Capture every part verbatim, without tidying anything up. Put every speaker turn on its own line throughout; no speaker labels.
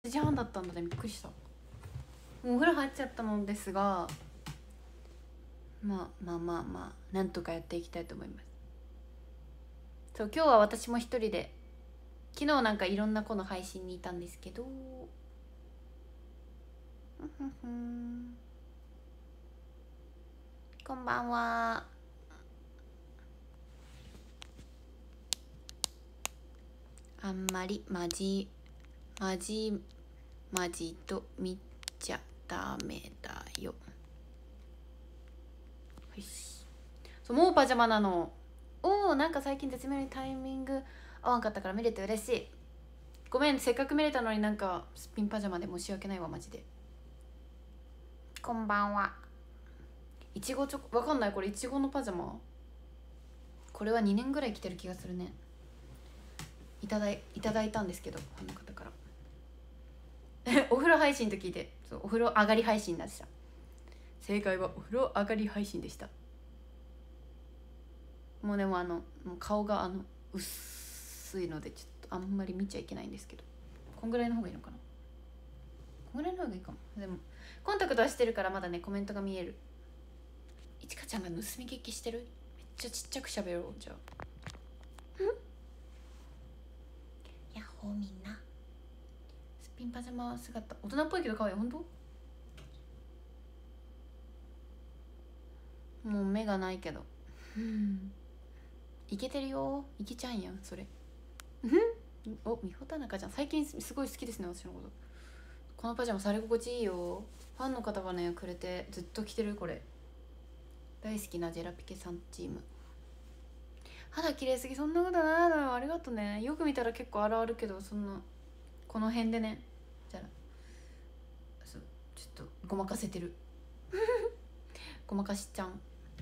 ちじはんだったんだね。びっくりした。もうお風呂入っちゃったのですが、まあまあまあまあなんとかやっていきたいと思います。そう今日は私も一人で、昨日なんかいろんな子の配信にいたんですけど、こんばんは。あんまりまじまじまじと見ちゃダメだよ。よし。そうもうパジャマなの。おお、なんか最近絶妙にタイミング合わんかったから見れて嬉しい。ごめん、せっかく見れたのになんかすっぴんパジャマで申し訳ないわマジで。こんばんは。いちごチョコ、わかんない、これいちごのパジャマ。これはにねんぐらい着てる気がするね。いただいいただいたんですけど、ファンの方からお風呂配信と聞いて、そうお風呂上がり配信でした。正解はお風呂上がり配信でした。もうでもあのもう顔があの薄いのでちょっとあんまり見ちゃいけないんですけど、こんぐらいの方がいいのかな。こんぐらいの方がいいかも。でもコンタクトはしてるからまだねコメントが見える。いちかちゃんが盗み聞きしてる。めっちゃちっちゃく喋ろうじゃあ。やっほーみんな。すっぴんパジャマ姿大人っぽいけど可愛い。ほんともう目がないけどいけてるよ。いけちゃんやんそれお、みほたなかちゃん最近すごい好きですね私のこと。このパジャマされ心地いいよ。ファンの方がねくれてずっと着てる。これ大好きなジェラピケさんチーム。肌綺麗すぎ。そんなことないのよ。ありがとね。よく見たら結構あるあるけど、そんなこの辺でね、じゃあそうちょっとごまかせてるごまかしちゃん。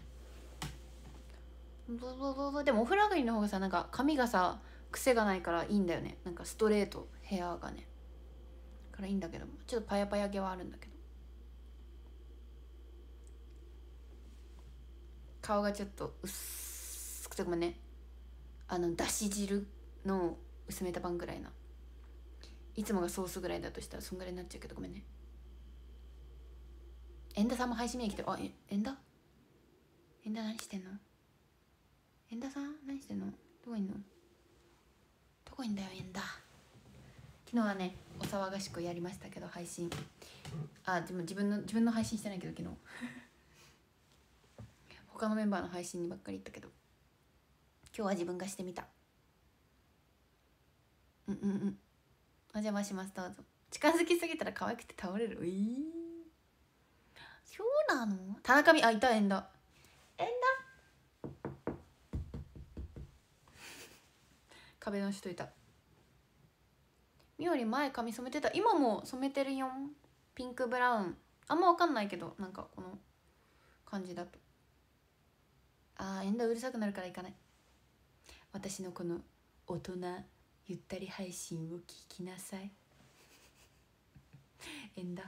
でもお風呂上がりの方がさ、なんか髪がさ癖がないからいいんだよね。なんかストレートヘアがねからいいんだけど、ちょっとパヤパヤ毛はあるんだけど、顔がちょっと薄くてごめんね。あのだし汁の薄めた版ぐらいな、いつもがソースぐらいだとしたらそんぐらいになっちゃうけどごめんね。エンダさんも配信見に来てる。あ、えエンダエンダ何してんの。エンダさん何してんの。どこいんの。どこいんだよエンダ。昨日はねお騒がしくやりましたけど配信。あ、自分自分の自分の配信してないけど昨日他のメンバーの配信にばっかり行ったけど、今日は自分がしてみた。うんうんうん。お邪魔します。どうぞ。近づきすぎたら可愛くて倒れる。えー、そうなの。田中美、あ、いた。エンダエンダ壁の人いた。みおり前髪染めてた。今も染めてるよん。ピンクブラウン。あんま分かんないけどなんかこの感じだと。あーエンダうるさくなるからいかない。私のこの大人ゆったり配信を聞きなさいエンダ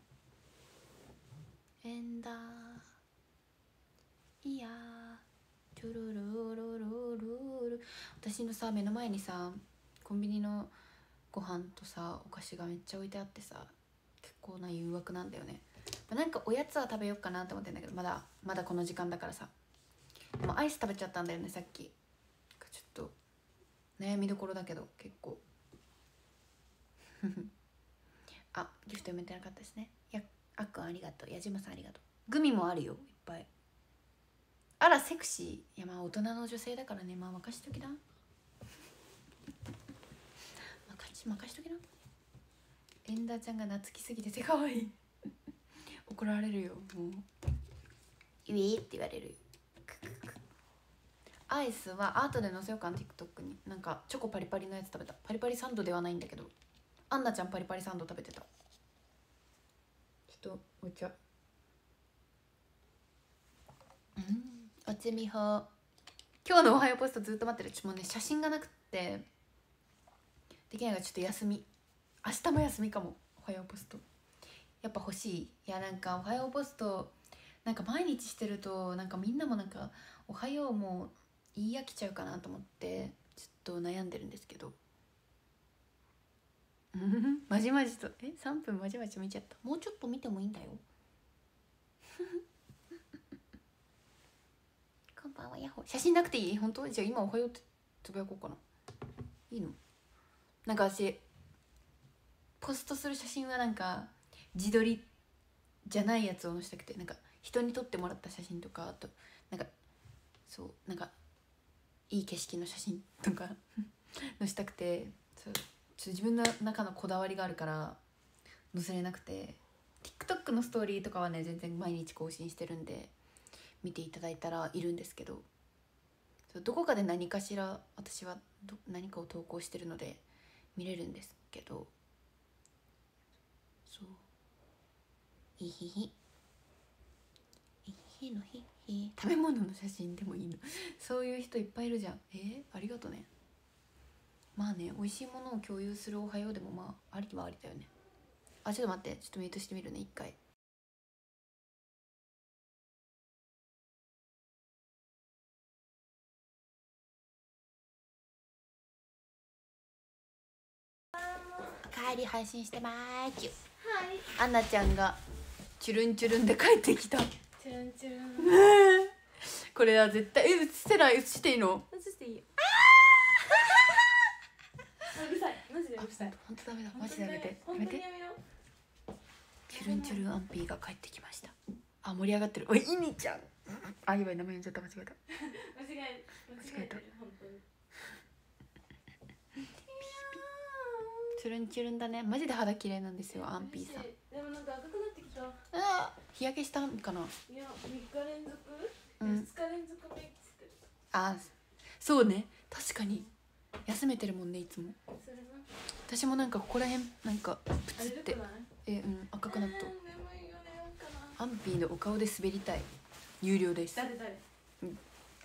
エンダいやートゥルルルルルル。私のさ目の前にさコンビニのご飯とさお菓子がめっちゃ置いてあってさ、結構な誘惑なんだよね。なんかおやつは食べようかなと思ってんだけど、まだまだこの時間だからさ。でもアイス食べちゃったんだよねさっき。ちょっと悩みどころだけど結構あ、ギフト読めてなかったですね。やあっくんありがとう。矢島さんありがとう。グミもあるよいっぱい。あらセクシー。いやまあ大人の女性だからね、まあ任しときな任し任しときな。エンダーちゃんが懐きすぎてて可愛い怒られるよもう。うえって言われるよ。アイスは後で載せようかな TikTok に。なんかチョコパリパリのやつ食べた。パリパリサンドではないんだけど、アンナちゃんパリパリサンド食べてた。ちょっとお茶。うんおつみほ。今日のおはようポストずっと待ってる。ちょっともうね写真がなくってできないからちょっと休み。明日も休みかも。おはようポストやっぱ欲しい。いやなんかおはようポストなんか毎日してるとなんかみんなもなんかおはようも言い飽きちゃうかなと思ってちょっと悩んでるんですけどまじまじとえさんぷんまじまじと見ちゃった。もうちょっと見てもいいんだよ。こんばんは、ヤッホー。写真なくていい？本当？じゃあ今おはようってつぶやこうかな。いいの？なんか私ポストする写真はなんか自撮りじゃないやつを載せたくて、なんか人に撮ってもらった写真とか、あとなんかそうなんかいい景色の写真とか載せたくて、そうちょっと自分の中のこだわりがあるから載せれなくて、 TikTok のストーリーとかはね全然毎日更新してるんで見ていただいたらいるんですけど、どこかで何かしら私はど何かを投稿してるので見れるんですけど、そういひひいひのひひ食べ物の写真でもいいのそういう人いっぱいいるじゃん。えー、ありがとね。まあね、美味しいものを共有するおはようでもまあありはありだよね。あ、ちょっと待って、ちょっとミュートしてみるね一回。お帰り配信してまーす。はい。アンナちゃんがチュルンチュルンで帰ってきた。
チュルンチュルン。
これは絶対え映してない？映していいの？
映していいよ。うるさい。マジでうるさい。
本当ダメだ。マジでやめて。
本当にやめよう。
チュルンチュルンアンピーが帰ってきました。あ、盛り上がってる。おい、イニちゃん。あ、やばい、名前言っちゃった。間違えた。
間違え間違えた。本当に。
チュルンチュルンだね。マジで肌綺麗なんですよ、アンピーさん。
でもなんか赤くなってきた。
あ、日焼けしたんかな。
いや、みっか連続、
うん、
ふつか連続メイクしてる。
あ、そうね。確かに休めてるもんね、いつも。
それな。
私もなんかここら辺なんかプツって
え、
うん、赤くなった。
えー、眠いよね、なんかな。
アンピーのお顔で滑りたい。有料です。
誰誰？
うん。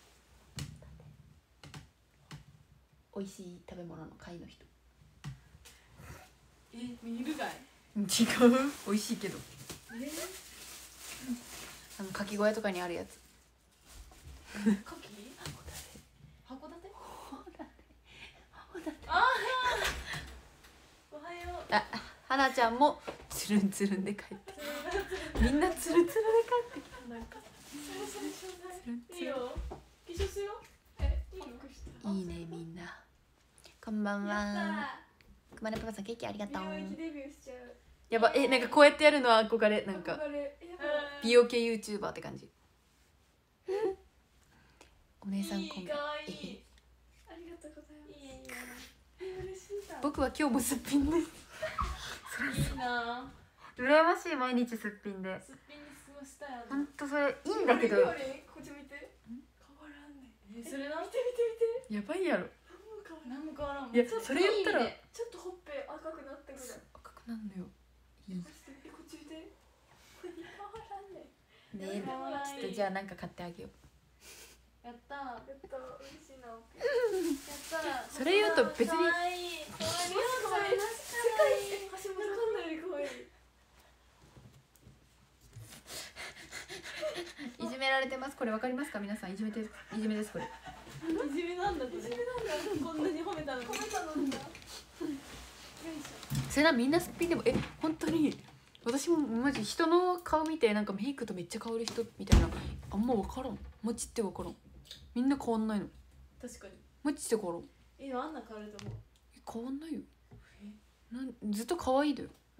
美味しい食べ物の会の人。
え、見るかい？
違う。美味しいけど。
えー、
あのかき小屋とかにあるやつ。
かき？函館？函館？ああ。おはよう。
あ、はなちゃんもつるんつるんで帰ってきた。みんなつるつるで帰ってきた。なんかつるんつるん。
いいよ。化粧しよう。え、いいの？
いいね、みんな。こんばんは。くまねパパさん、ケーキありがとう。やば、え、なんかこうやってやるのは憧れ。なんか美容系 YouTuber って感じ。お姉さんこんばんは。
ありがとうございます。いいね、嬉しいな。
僕は今日もすっぴんです。
いいな。
羨ましい、毎日すっぴんで。
すっぴんに過ごしたよ。
ほんとそれいいんだけど。
こっち見て。変わらんね。え、それな。見て見て見て。
やばいやろ。
何も変わらん。
いや、それ言ったら
ちょっとほっぺ赤くなってくる。
赤くなるのよ。いい。
こっち見て。変わらんね。
ねえ、ちょっとじゃあなんか買ってあげよう。
やったー。やったー、嬉しいな。やったら。
それ言うと別に。
可愛い。可愛い。世界一橋本環奈より可愛い。
いじめられてます。これわかりますか皆さん。いじめていじめですこれ。
いじめなんだって。いじめなんだ。こんなに褒めたの。褒めたのだ。
それな、みんなすっぴんでもえ本当に私もマジ人の顔見てなんかメイクとめっちゃ変わる人みたいなあんま分からん。マジって分からん。みんな変わんないの。
確かに。
マジって変わらん。
え、あんな変わると思う。
え変わんないよ。なんずっと可愛いだよ。
うん。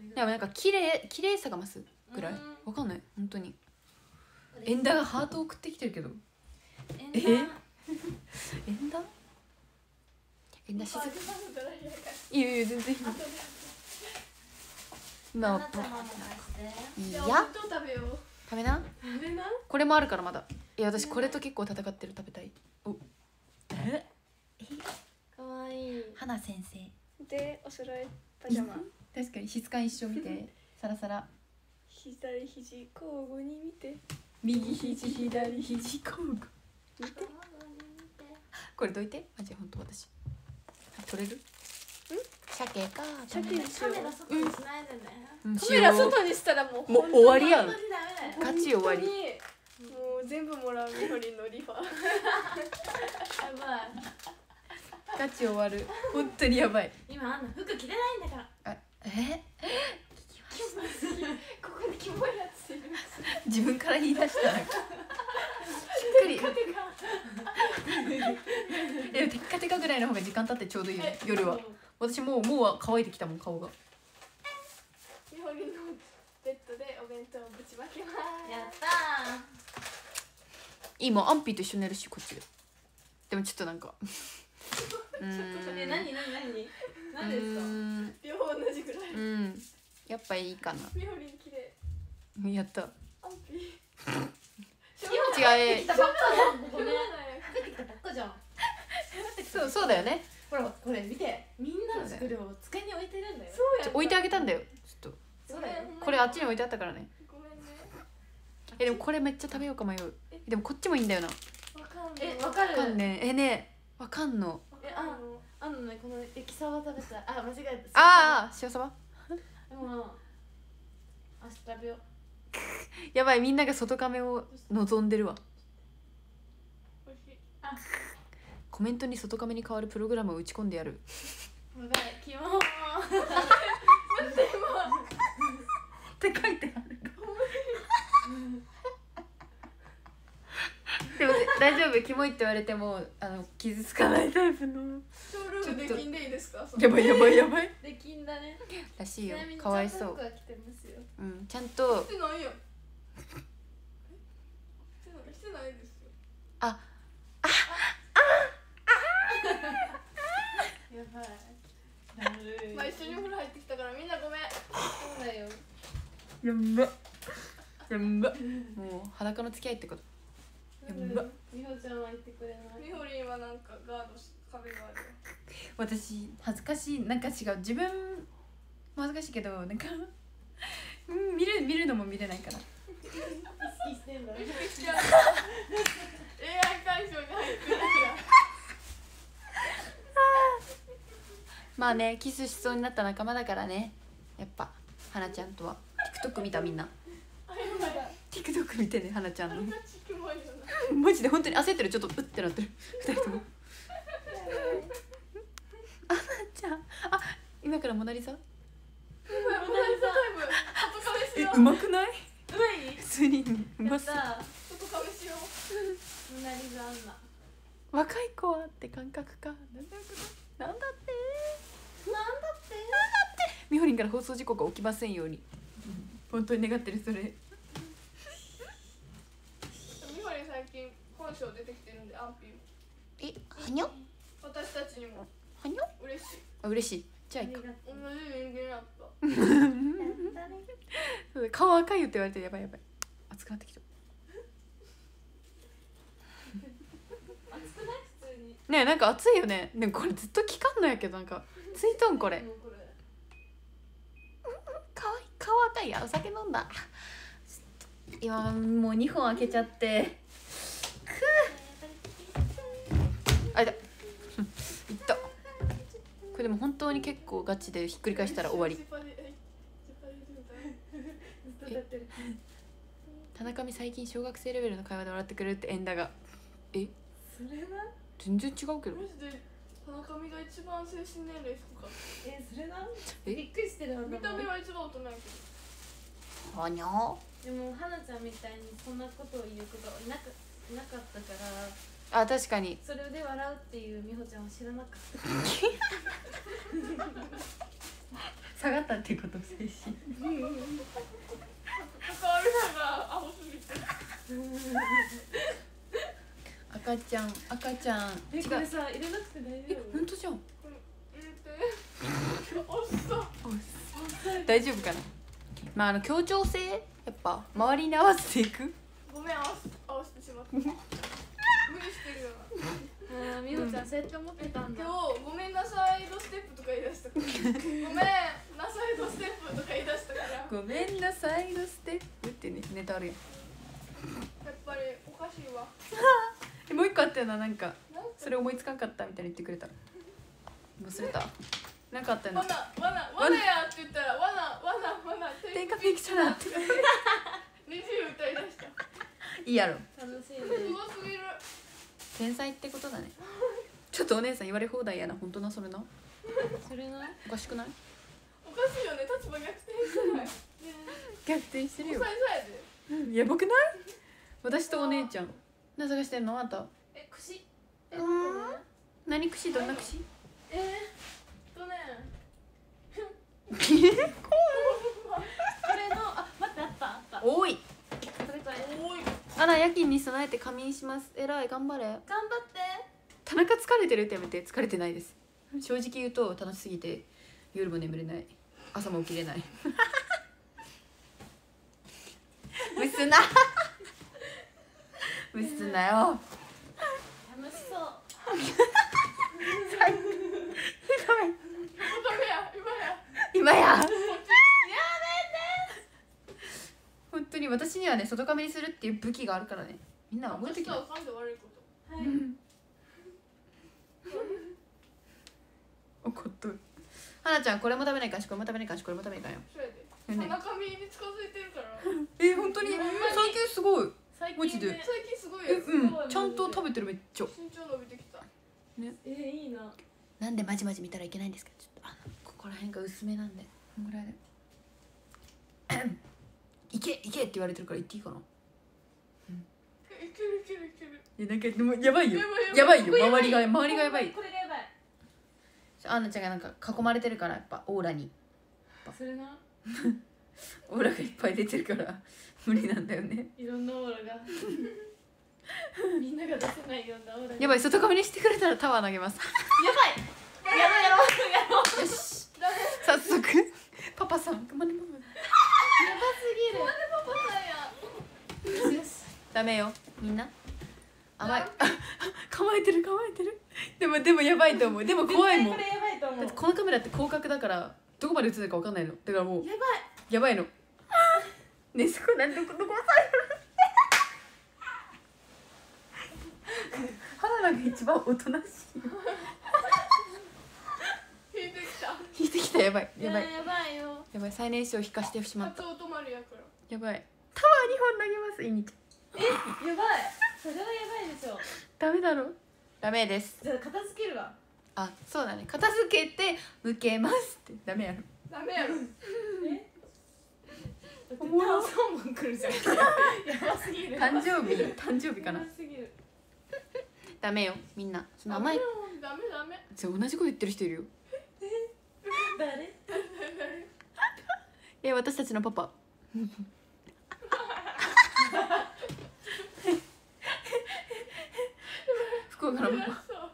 でもなんか綺麗綺麗さが増すぐらい。わかんない本当に。エンダがハート送ってきてるけど。え？エンダ？エンダしずく。いいよいいよ全然いい。今はいいや。食べな。これもあるからまだ。いや私これと結構戦ってる。食べたい。お。え？
かわいい。
花先生。
でお揃いパジャマ。
確かに質感一緒見て。サラサラ。
左肘交互に見て。
右肘左肘交互。見て。これどいて。マジ本当私。取れる？鮭か。
鮭にしよう。カメラ外にしないでね。カ
メラ
外にしたらもう
もう終わりやん。ガチ終わり。
もう全部もらうみほりんのリファ。やばい。
ガチ終わる。本当にやばい。
今あんな服着れないんだから。
あ、え
ここにキモいやついる。
自分から言い出したなんかしっかり。でもテッカテカぐらいの方が時間経ってちょうどいいよね。夜は私もうもうは乾いてきたもん顔が。
みほりのベッドでお弁当をぶちまけます。
やった
いいもん、アンピーと一緒に寝るしこっちで。でもちょっとなんかうーん
ー。え、なになになに。なんですか。
両方同じぐらい。
うん、やっぱいいかな。
みほりん綺麗。
やった。
アンピ
違うえ
来たばっかじゃん。ここね。帰ってきたばっかじゃん。
そうそうだよね。
ほらこれ見て。みんなの食料を机に置いてるんだよ。
そうや。
置いてあげたんだよ。ちょっと
そうだよ。
これあっちに置いてあったからね。
ごめんね。
えでもこれめっちゃ食べようか迷う。でもこっちもいいんだよな。
わかんない。
え、わかる。
わかんねえ。えねえわかんの。
え、あ、あのね、この焼きサバ食べたい。あ、間違えた。
ああ塩そば。
でも明日食べよう。
やばい、みんなが外カメを望んでるわ。
美味しい。
あ、
コメントに外カメに変わるプログラムを打ち込んでやる。
やばい、キモー。
って書いてある。でも大丈夫、キモいって言われてもあの傷つかないタイプの。
ショールームできんでいいですか。
やばいやばいやばい
できんだね。
らしいよ
ちなみ。に
かわいそう
ちゃんと服。は着てますよ。
うん、ちゃんと
してないよ。してないしてないですよ。
あ
やばい。だるい。
まあ一緒にお風呂入ってきたからみんなごめん。
そうだよ。
やんばやんばもう裸の付き合いってこと。やば
みほちゃんは言ってくれない。
みほりんはなんかガードし壁があるよ。
私恥ずかしい、なんか違う、自分も恥ずかしいけどなんかうん見る見るのも見れないから。
意識してんだ。
エーアイ 対象に入ってるから。
まあね、キスしそうになった仲間だからね。やっぱ花ちゃんとは TikTok 見た。みんな TikTok 見てね、花ちゃんのマジで本当に焦ってる。ちょっとうってなってるふたりとも。花ちゃん、あ、今からモナリザ。
モナリザタイム。外カメし
え、
よう。
うまくない？
うまい。
普通にうまそう。
やった。
外カメしよう。
モナリザアンナ。
若い子はって感覚か。なんだってなんだって
なんだって
みほりんから放送事故が起きませんように本当に願ってる。それ
みほりん最近本性出てきてるんで、アンピー
え、はにょ
私たちにも
はにょ
嬉しい。
あ、嬉しい。じゃあいいか。
同じ人間やった。
そうだ、顔赤いよって言われてやばいやばい。熱くなってきた。
熱くない？普通に。
ねえ、なんか熱いよね。でもこれずっと聞かんのやけど、なんかついとんこれ。
もうこれ。
かわいい、顔赤いや。お酒飲んだ。今もうにほん開けちゃって。あいた。いった。これでも本当に結構ガチでひっくり返したら終わり。田中美最近小学生レベルの会話で笑ってくれるってエンダが。え、
それは？
全然違うけど。
マジで田中美が一番精神年齢低かった。
え、それな？
え
びっくりしてる。
見た目は一番大人やけど。
はにょ。
でも花ちゃんみたいにそんなことを言う子がいなくいなかったから、
あ、確かに。
それで笑うっていう美穂ちゃんは知らなかった。
下がったっていうこと精神。
関わるのが青すぎて。
赤ちゃん、赤ちゃん。
え、
違う。
これさ入れなくて大丈
え、
夫？
本当じゃん。
これ入れて。おっさ。
大丈夫かな。まああの協調性やっぱ周りに合わせていく。
ごめん、合わせ合わせてしまった。無理してるよな。
ああ、美穂ちゃんそうやって思ってたんだ。
今日ごめんなさいドステップとか言い出したから。ごめんなさいドステップとか言い出したから。
ごめんなさいのステップってね、ネタあるやん。
やっぱりおかしいわ。
もう一個あったよな、なんか
なんか
それ思いつかんかったみたいに言ってくれた。忘れた。なんかあったよな。
わなわなわなやって言ったらわなわなわな
テイカピクチャーって。
二十歌い出した。
いいやろ。
楽しい
す
ね。
ごすぎる。
天才ってことだね。 ちょっとお姉さん言われ放題やな。本当なそれな。
それな。
おかしくない？
おかしいよね、立場逆転してない。
逆転してるよ
抑。えさやで。
やばくない？私とお姉ちゃん。何探してんのあんた？
え、串。え、
う
なんんかね。
何串？どんな串？
えー、とね。
これの、あ、待って、あった、あった。
多い。
これこれ。
多い。
あら夜勤に備えて仮眠します。えらい頑張れ。
頑張って。
田中疲れてるってやめて。疲れてないです。正直言うと楽しすぎて夜も眠れない。朝も起きれない。むすな。むすなよ。
楽しそう。
ダメや、今や。
今や。
やめて。
本当に私にはね外カメにするっていう武器があるからね。みんな覚えてきな。
私とは噛んで悪いこと。
はい。
怒っとる。はなちゃんこれも食べないかしこれも食べないかしこれも食べないかよ。
そうやで。
ね
田中身に近づいてるから。
え本当に最近すごい。
最
マジで
ね。
最近すごい
え
やつ。
うんちゃんと食べてるめっちゃ。
身長伸びてきた。
えー、いいな。
なんでまじまじ見たらいけないんですか。ちょっとあのここら辺が薄めなんでこのぐらいで。いけいけって言われてるから言っていいかな。
いけるいけるいける。
いやなんかでもやばいよ。
やばい
やばいよ周りが周りがやばい。
これがやばい。
アンナちゃんがなんか囲まれてるからやっぱオーラに
それな。
オーラがいっぱい出てるから無理なんだよね。
いろんなオーラが。みんなが出せないようなオーラが。
やばい外カメにしてくれたらタワー投げます。
やばい。やろうやろうやろう。
よし早速パパさん頑張れパパ。
やばすぎる。なんでパパさんや。よしよし。
ダメよみんな甘い。構えてる構えてる。でもでもやばいと思う。でも怖いもん。
これやばいと思う。
だってこのカメラって広角だからどこまで映ってるか分かんないの。だからもう
やばい。
やばいの。ねえそこなんどこどこ押さえる。花が一番おとなしい。
引いてきた。
引いてきた。やばいやばい
やばいよ。
やばい最年少引かしてしまった。
初音まりやから。
やばいタワーにほん投げます。いにちゃん
え、やばい。それはやばいでしょ。
ダメだろ。ダメです。
じゃあ片付けるわ。
あそうだね片付けて向けますってダメやろ。
ダメやろ。
え？
おもろ
さんぼん来るじゃん。やばすぎる。
誕生日誕生日かな。
やばすぎる。
ダメよみんなその甘い。
ダメダメ。
そう同じこと言ってる人いるよ。
誰？
え私たちのパパ。福岡のパパ。
そう。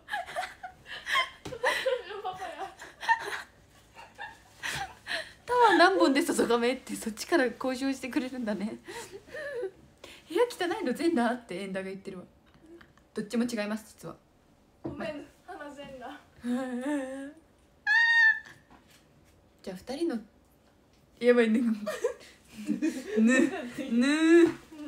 パパや。
タワー何本で外カメってそっちから交渉してくれるんだね。部屋汚いの全裸ってエンダが言ってるわ。どっちも違います実は。
ごめん、花全裸。
じゃあ二人のやばいね。ぬぬ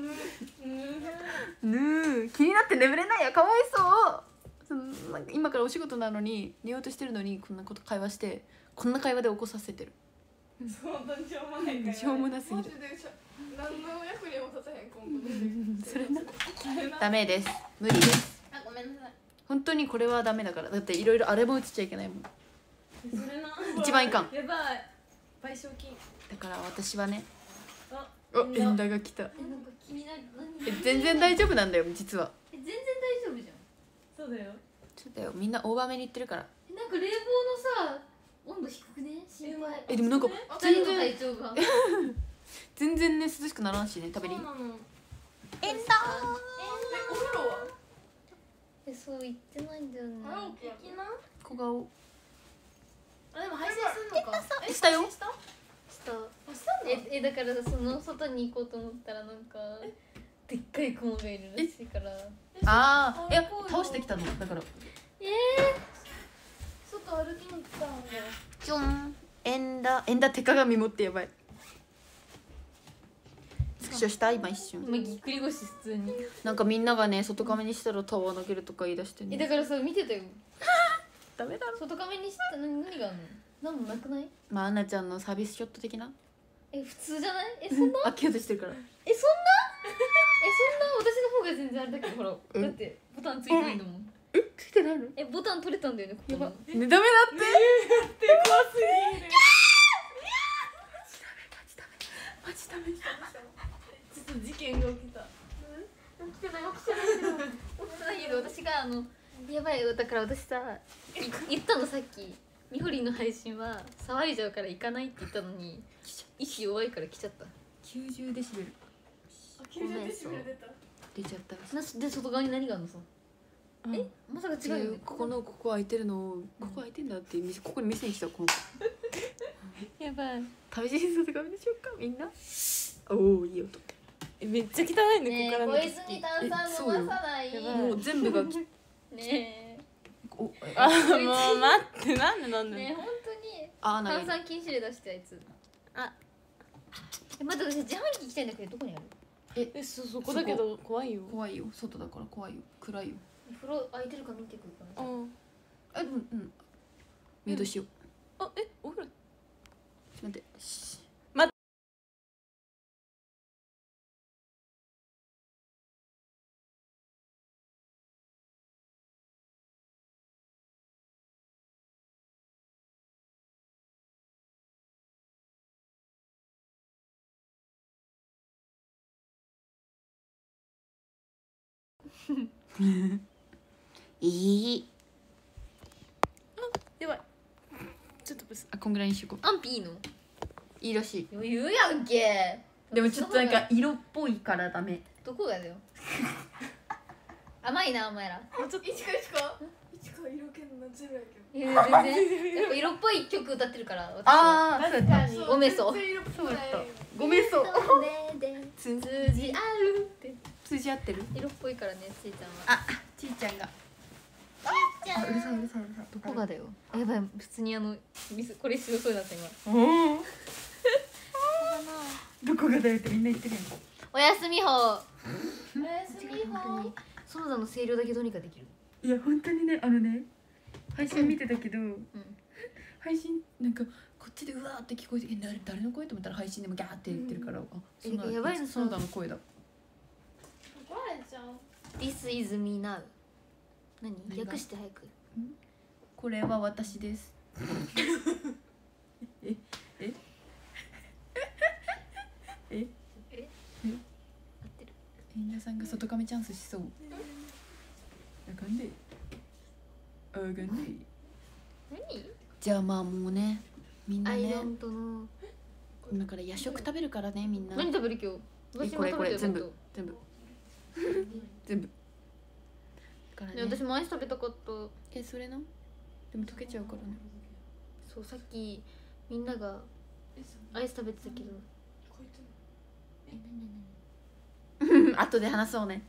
ぬ気になって眠れないよかわいそう。そのなんか今からお仕事なのに寝ようとしてるのにこんなこと会話してこんな会話で起こさせてる。
本当にしょうもないから。
しょうもなすぎる
マジ。でしゃ何の役にも立たへん今後。
それなダメです無理です。
あ、ごめんなさい。
本当にこれはダメだからだっていろいろあれも映っちゃいけないもん。
それな。
一番いかん。
やばい。賠償金。
だから私はね
あ、
おエンダが来た。
え、なんか気になる。
え全然大丈夫なんだよ実は。
え、全然大丈夫じゃん。そうだよ。
そうだよみんな大場面に言ってるから。
えなんか冷房のさ温度低くね心配
えでもなんか
二人の
全然
体調が
全然ね涼しくならんしね食べり。
そうなの。
エンダ
え、お風呂は
えそう言ってないんだよね
早起きや
的な？
小顔
あ、でも配信するのか。え、
したよ
配信した？
した
あ、したの？
ええだからその外に行こうと思ったらなんかでっかい雲がいるらしいから
ああいや
こうよ
倒してきたのだから。
え
外歩きに来たんだ。
ちょんエンダエンダ手鏡持ってやばい。スクショした今一瞬。
ー、まあ、ぎっくり腰普通に
なんかみんながね外カメにしたらタワー投げるとか言い出してね。
えだからさ見てたよ
ダメだろ。
外カメにした何何があるの何もなくない
まあアンナちゃんのサービスショット的な
え普通じゃないえそんな
開けようとしてるから。
えそんなえそんな私の方が全然あれだけどほらだってボタンついてないんだもん
えついてないの？
えボタン取れたんだよねここ
やば
の
ねダメだって
怖すぎる。
マジダメ
ちょっと事件が起きた。
起きてない起きてないけど起きてないけど私があのやばいよだから私さい言ったのさっきみほりんの配信は騒いじゃうから行かないって言ったのに意志弱いから来ちゃった
きゅうじゅうデシベル
あ、きゅうじゅうデシベル出た。
出ちゃったらしい
なしで外側に何があるのさ
うん
えまさか違うよね
ここのここ空いてるのをここ空いてんだってここに店に来たこの子
やばい
試しに外側にしようかみんなおおいい音
えめっちゃ汚いね
ねえ
ここから
小泉炭酸飲まさない
えそうよ
もう全部がき
ねえ
お
あもう待ってなんでなんで、
ねえ本当に
あーな
炭酸禁止令出してあいつ
あ
え待って私自販機行きたいんだけどどこにある
えそそこだけど怖いよ
怖いよ外だから怖いよ暗いよ
風呂空いてるか見てくるかな
うん
あうんうんメイドしよう
あえお風呂
ちょっと待ってしいい
やばいちょっとブス
あこんぐらいにしよう
アンピいいの
いいらしい
余裕やんけ
でもちょっとなんか色っぽいからダメ
どこがだよ甘いなお前ら
いちかいちかいちか色気のゼロやけど。
いや全然やっぱ色っぽい曲歌ってるから私は
ああ
確かに
ごめんそう
全然色っぽくない。
ごめんそう
目で
つ
通じ合うって
通じ合ってる
色っぽいからねちいちゃんは
あちいちゃんがあうるさいうるさいうるさい
どこがだよやばい普通にあのミスこれしそうになった今
うんどこがだよってみんな言ってるやん
おやすみほ
おやすみほ
園田の声量だけどうにかできる
いや本当にねあのね配信見てたけど、
うん
配信なんかこっちでうわーって聞こえてえ誰誰の声と思ったら配信でもギャーって言ってるから、あそんな
えやばいの
その他の声だ
怒られちゃう。
This is me now 何
何が
訳して早く
これは私ですえええ
え
え
合ってる
皆さんが外亀チャンスしそうあかんであかんで
何
じゃあまあもうねみんな
I
ね
don't know
今から夜食食べるからねみんな
何食べる今日
えこれこれ全部全部全部だから
ね
ね
私もアイス食べたかった
えそれなでも溶けちゃうからね
そうさっきみんながアイス食べてたけど
こいつの
え何何
後で話そうね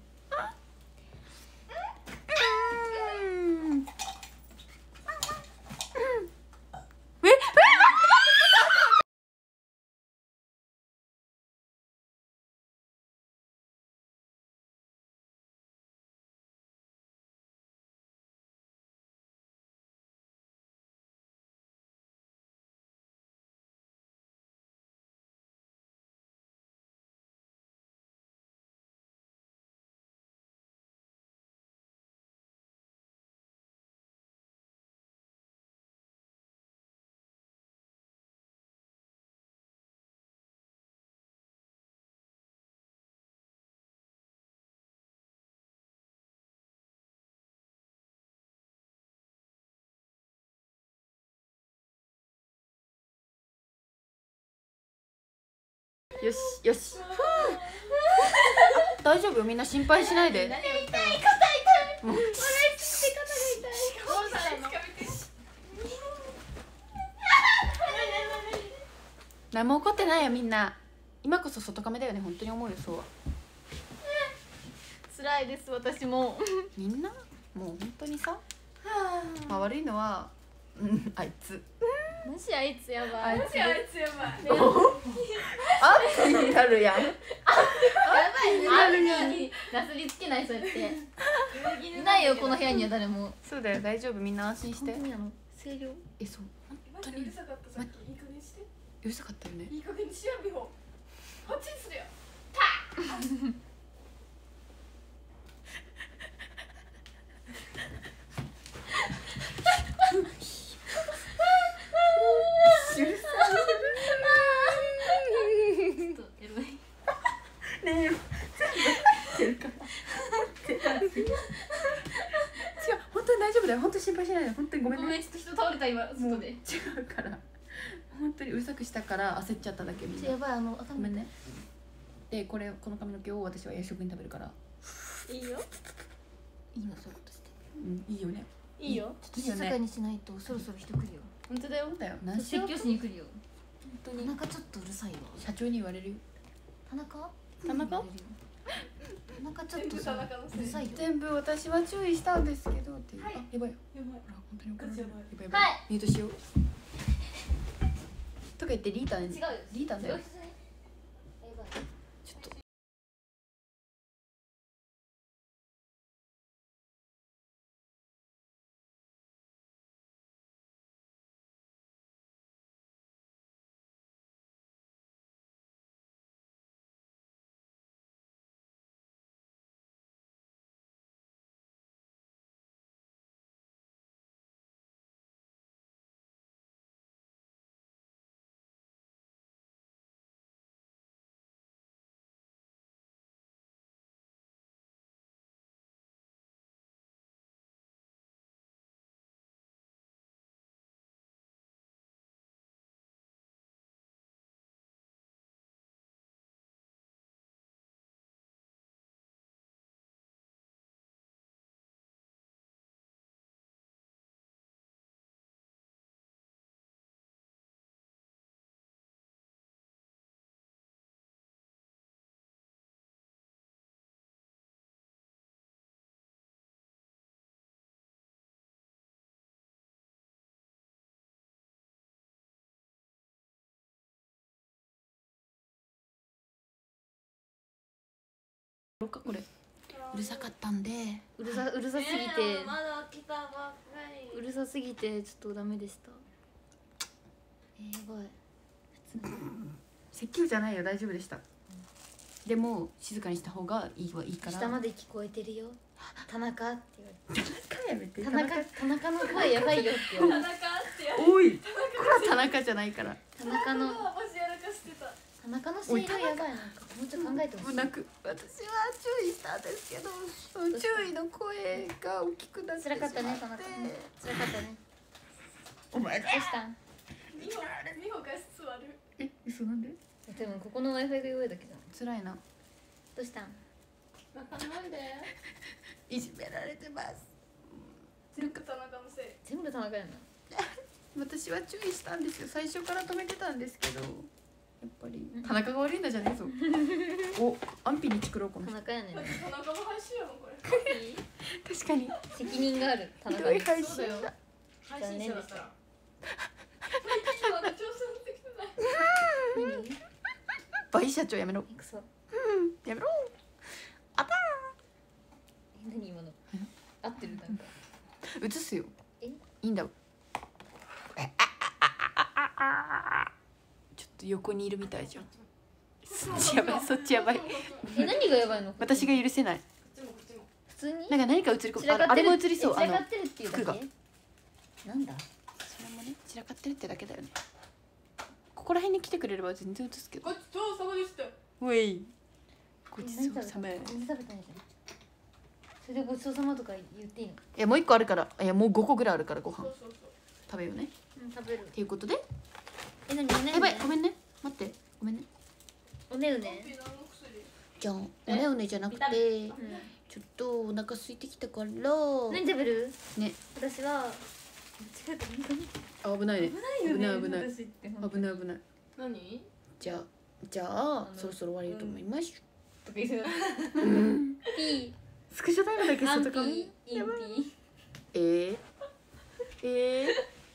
よしよし大丈夫みんな心配しないで
何を言ったの？
もう
どうしたの？
何も起こってないよみんな今こそ外亀だよね本当に思うよそうは
辛いです私も
みんなもう本当にさ、まあ、悪いのはうんあいつ
マジあいつやばい
マジあいつやばい。
あってになるやん
やばいねになすりつけないそうやっていないよこの部屋には誰も
そうだよ大丈夫みんな安心して
本当にあの声量
えそう
マジでうるさかったさっき。いい加減して。
うるさかったよね
いい加減にしや美穂。こっちにするよ。
ねえ全部合ってるから違う本当に大丈夫だよ本当に心配しないで本当にごめんね
ごめんちょっと人倒れた今
もう
外で
違うから本当にうるさくしたから焦っちゃっただけみんな
やばいあの頭
ごめんねでこれこの髪の毛を私は夜食に食べるから
いいよ
いいのそういうことして
うんいいよね
いいよ
ちょっと静かにしないとそろそろ人来るよ
本当だよだよ何しよう
説教しに来るよ
本当に
田中ちょっとうるさいわ
社長に言われるよ
田中
田中
田中ちょっとさ
全部田中のせいう
るさいよ
全部私は注意したんですけどっていう、
はい
あやばいよ
やばい
ほら本当に怒られる
やばい
やばいやばいミュートしようとか言ってリータン
違うよ
リータンだよ
違う人じゃないやばい
ちょっとろうかこれうるさかったんで
うるさうるさすぎて
えーまだ来たばっかり
うるさすぎてちょっとダメでしたえー、やばい
説教じゃないよ大丈夫でした、でも静かにした方がいいはいいから
下まで聞こえてるよ田中って言われて
やめて
田中田中の声やばいよって言われて
田中ってや
おいこれは田中じゃないから
田中の
マジやらかしてた
田中の声量やばいなんかもうちょっと考えてほしい
もうなく私は注意したんですけどその注意の声が大きくなってしまって
辛かったね田中辛かったね
お前が
どうしたん
美穂美穂が座る
え嘘なんで
でもここの Wi-Fi が弱いだけじゃん
辛いな
どうしたん
なんで
いじめられてます
全部田中のせい
全部田中やな
私は注意したんですよ最初から止めてたんですけどやっぱり田中が悪いんだじゃねえぞお安否に作ろうこの人
田中やねん
だって田中の配信やもんこれ
確かに
責任がある田
ひ
中に
どい配信
そうだよ
だ
配信者だったらまだ調整できてない
何
バイ社長やめろ
クソ
やめろ
何今の合ってるなんか
映すよ
え
いいんだちょっと横にいるみたいじゃんそっちやばいそっちやばい
え何がやばいの
私が許せない
こっちもこっちも
普通に
なんか何か映り込むああ
散らかってる
れも映りそうあの
散らかってるっていうだ
服が
けなんだ
それもね散らかってるってだけだよねここら辺に来てくれれば全然映すけど
ごちそうさまでした
ウェイごち
え何食べた
そうさまい
全然食べてないじゃんそれでごちそうさまとか言っていいの
やもう一個あるからいやもうごこぐらいあるからご飯
そうそうそう
食べようね
うん食べる
っていうことで
え何おね
やばいごめんね待ってごめんね
おねうね
ピーナの薬
じゃあおねおねじゃなくて
うん
ちょっとお腹空いてきたから
何食べる
ね
私は違う本当に
あ危ないね危ない危ない
私って本当に
危ない危ない
何
じゃあじゃあ
の
そろそろ終わりと思います
とか言ってたピ
スクショタイムだけ
ーアン
外か
ピーインピー
えー、えー、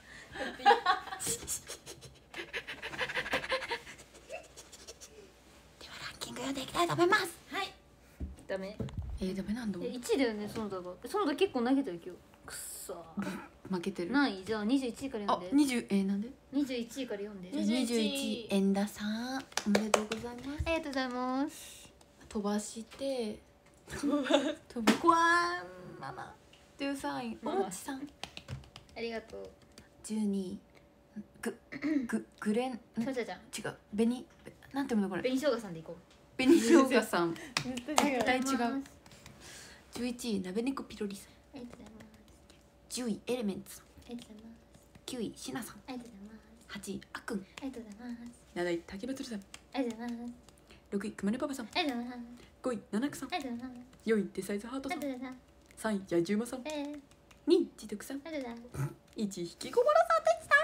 ではランキング読んでいきたいと思います
はいダメ
えー、ダメなんだ
えいちだよね園田が園田結構投げたよ今日くっそ
負けてる
何位じゃあにじゅういちいから
あ
読んで
にじゅうえー、なんで
にじゅういちいから読んで
じゃあにじゅういち円田さんおめでとうございます
ありがとうございます
飛ばして飛ばこわーんママじゅうさんいおもちさん
ありがとう
じゅうにいぐぐグレンん
ちゃちゃちゃん
違う紅なんて読むのこれ
紅生姜さんでいこう
紅しょうがさん。
絶対違う。
絶対違う。じゅういちい鍋猫ピロリさん。
ありがとうございます。
じゅういエレメンツさん。
ありがとうございます。
きゅういシナさん。
ありがとうございます。
はちいあっくん。
ありがとうございます。
なない竹バトルさん。
ありがとうございます。
ろくいくまねパパさん。
ありがとうございます。
ごい七草さん。
ありがとうございます。
よんいデサイズハート
あ
さん。
りがとうございます。
さんいやじゅうまさん。
えー、
にい自徳さん。
ありがとうございます。
いちい引きこもらさんでした。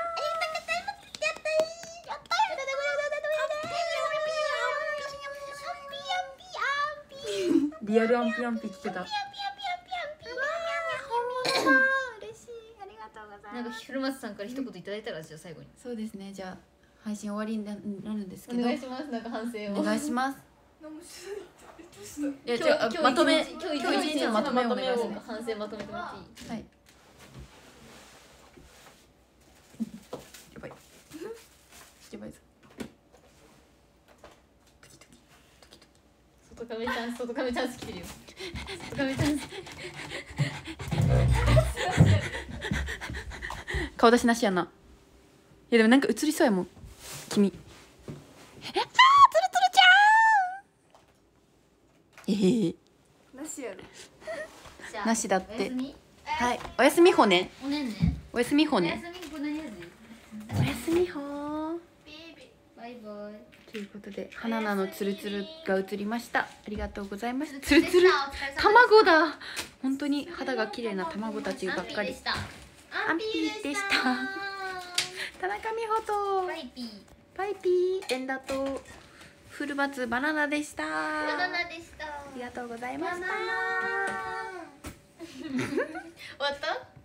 リアルアンピアンピ来てた。
嬉しい、ありがとうございます。
なんか古松さんから一言いただいたらじゃあ最後に
そうですね。じゃあ配信終わりにななるんですけど。
お願いします。なんか反省を
お願いします。
何もしないってどうした
いや
今日
じゃあまとめ
今日
今日一日のまとめをお願いします。
反省まとめてもらっていい？
はい。やばい。やばいぞ。ドキドキドキドキ。
外カメチャンス、外カメチャンス来てるよ。外カメチャンス。
顔出しなしやな。いやでもなんか映りそうやもん。君。え、あー、つるつるちゃーん。ええ
なしやろ。
じゃあ
なしだって
おやすみ。
はい。おやすみほね。
おねんね。
おやすみほ
おや
ね。
すみこ何味？
おやすみほー。
バイバイ。
ということで花菜のつるつるが映りました。ありがとうございます。つ
つるつる
るつる。卵だ。本当に肌が綺麗な卵たちばっかり。
した。
アンピーでした。田中美穂と
バイピー。
パイピーエンダとフルバツバナナでした。
バナナでした。
ありがとうございました。
終わった？